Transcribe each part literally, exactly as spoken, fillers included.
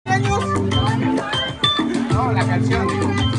años? No, la canción.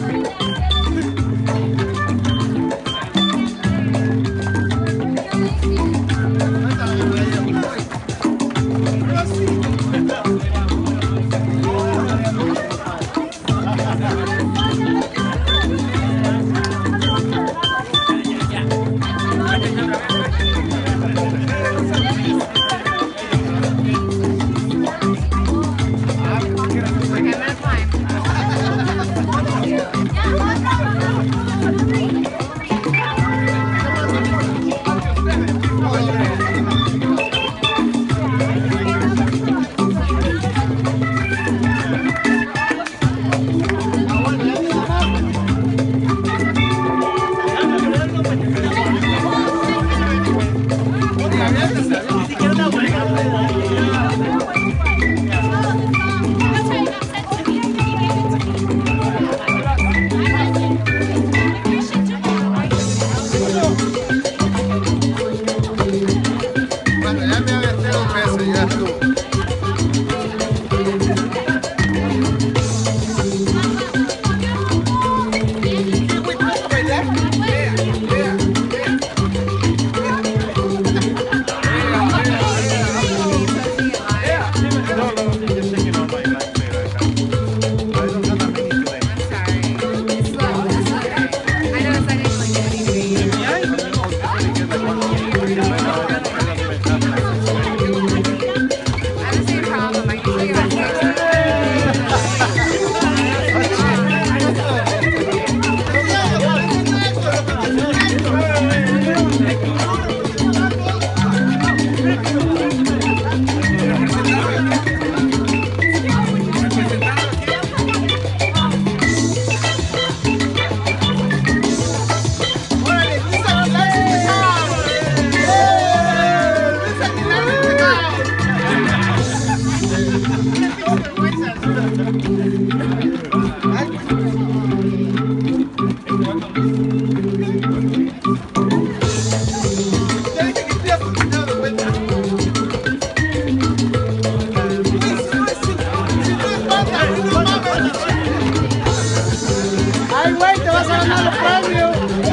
¡Ay, güey! ¡Te vas a ganar los premios!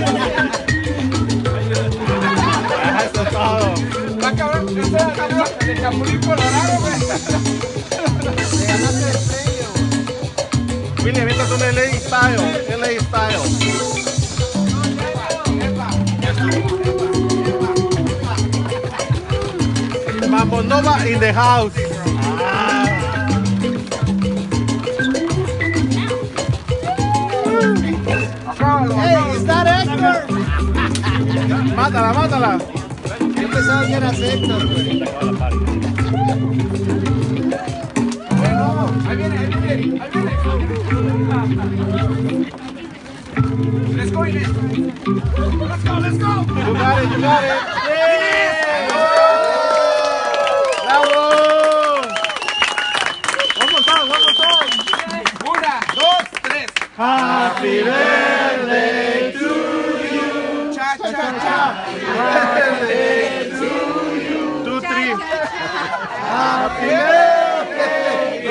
Eso es todo. Va a acabar de Chapulín Colorado, güey. ¡Te ganaste el premio! Willy, avientas un L A style. L A style. Mambo Nova in the house. ¡Hey! ¡Is that Héctor! Mátala, mátala. Yo pensaba que eras Héctor, güey. Ahí viene, ahí viene, ahí viene. Let's go, Ines. Let's go, let's go. You got it, you got it. Yeah. Bravo. One more time, one more time. Una, dos, tres. Happy birthday to you. Cha, cha, cha. Happy birthday to you. Two, three. Happy birthday.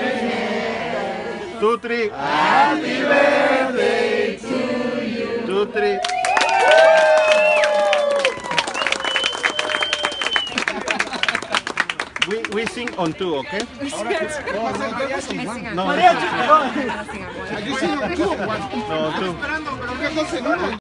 Two, three. Happy birthday to you. Two, three. We, we sing on two, okay? No, no, two.